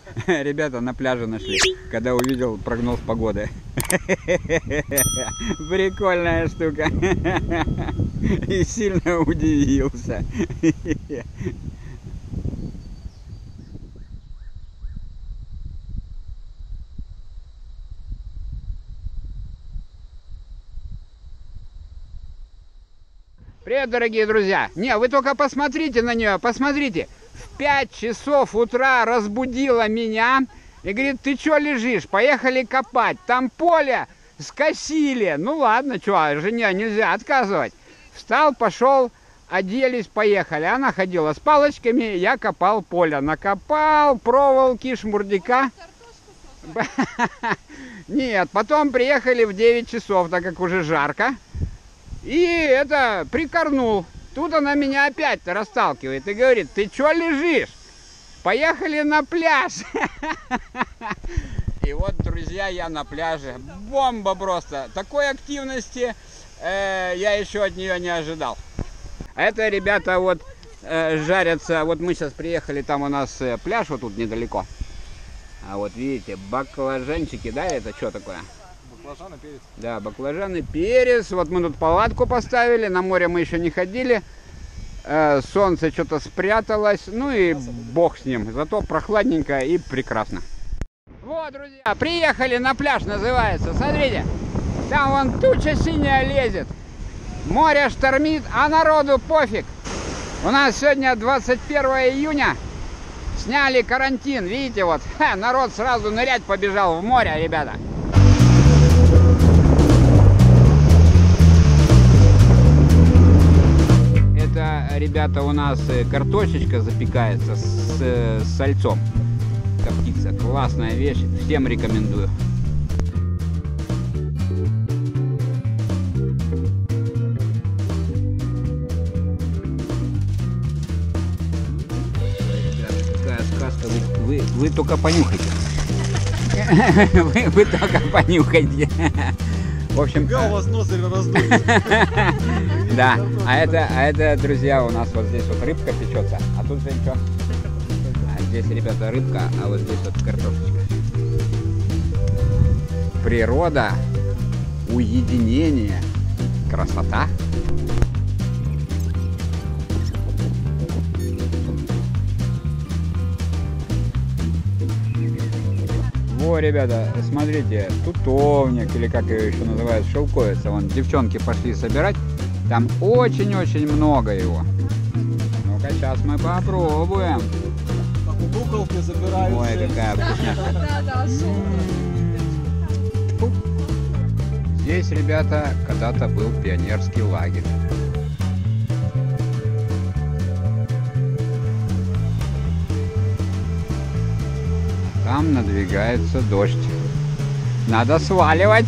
Ребята на пляже нашли, когда увидел прогноз погоды. Прикольная штука. И сильно удивился. Привет, дорогие друзья! Не, вы только посмотрите на нее, посмотрите. В 5 часов утра разбудила меня и говорит: ты что лежишь? Поехали копать. Там поле скосили. Ну ладно, что, жене нельзя отказывать. Встал, пошел, оделись, поехали. Она ходила с палочками, я копал поле. Накопал проволоки, шмурдяка. Нет, потом приехали в 9 часов, так как уже жарко. И это, прикорнул. Тут она меня опять расталкивает и говорит: ты чё лежишь? Поехали на пляж. И вот, друзья, я на пляже. Бомба просто. Такой активности я еще от нее не ожидал. А это ребята вот жарятся. Вот мы сейчас приехали, там у нас пляж вот тут недалеко. А вот видите, баклажанчики, да, это что такое? Баклажан и перец. Да, баклажан и перец. Вот мы тут палатку поставили, на море мы еще не ходили. Солнце что-то спряталось, ну и бог с ним. Зато прохладненько и прекрасно. Вот, друзья, приехали на пляж, называется. Смотрите, там вон туча синяя лезет. Море штормит, а народу пофиг. У нас сегодня 21 июня. Сняли карантин, видите, вот. Народ сразу нырять побежал в море, ребята. Это, ребята, у нас картошечка запекается с сальцом. Коптится. Классная вещь. Всем рекомендую. Ребята, какая сказка. Вы только понюхайте. Вы только понюхайте. В общем, у вас ноздри раздулись. да, а это, друзья, у нас вот здесь вот рыбка печется, а тут же что? А здесь, ребята, рыбка, а вот здесь вот картошечка. Природа, уединение, красота. Во, ребята, смотрите, тутовник, или как ее еще называют, шелковица. Вон девчонки пошли собирать. Там очень-очень много его. Ну-ка, сейчас мы попробуем. Как у куколки забирают. Ой, какая вкусняшка. Здесь, ребята, когда-то был пионерский лагерь. Там надвигается дождь. Надо сваливать.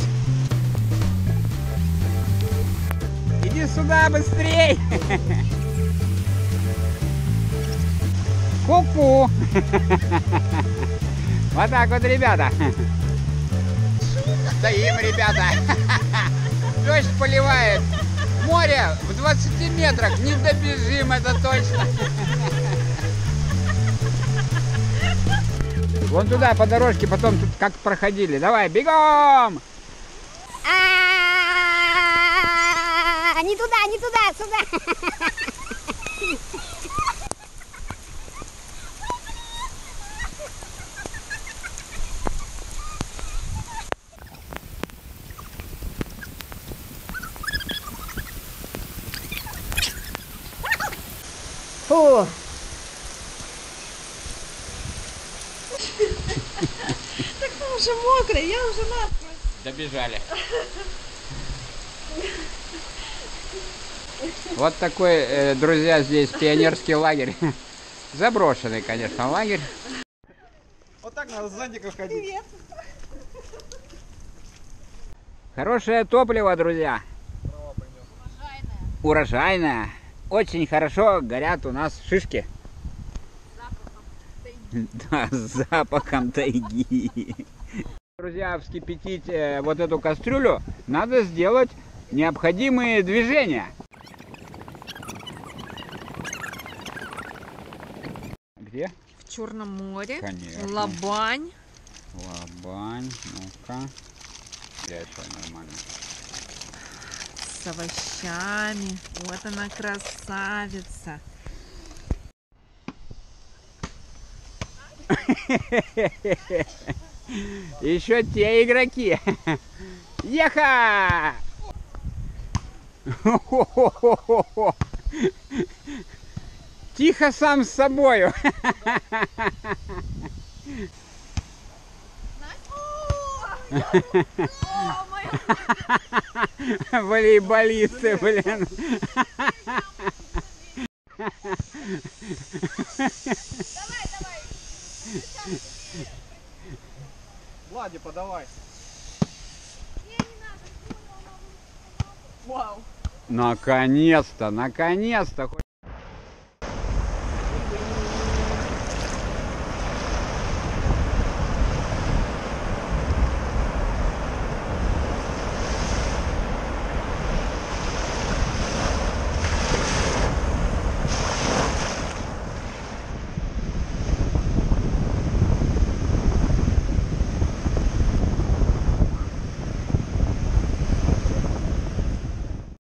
Иди сюда быстрей. Ку-ку. Вот так вот, ребята. Стоим, ребята. Дождь поливает. Море в 20 метрах. Не добежим, это точно. Вон туда, по дорожке, потом тут как проходили. Давай, бегом! Не туда, не туда, сюда. Фу. Так он уже мокрый, я уже насквозь. Добежали. Вот такой, друзья, здесь пионерский лагерь. Заброшенный, конечно, лагерь. Вот так надо с зонтиком ходить. Привет. Хорошее топливо, друзья. Урожайное. Очень хорошо горят у нас шишки. Да, с запахом тайги. Друзья, вскипятить вот эту кастрюлю надо сделать необходимые движения. Где? Черном море. Конечно. Лабань. Лабань, ну-ка. Горячая, нормально. С овощами. Вот она красавица. Еще те игроки. Еха! Тихо сам с собою. Волейболисты, блин. Влади, подавай. Вау. Наконец-то, наконец-то.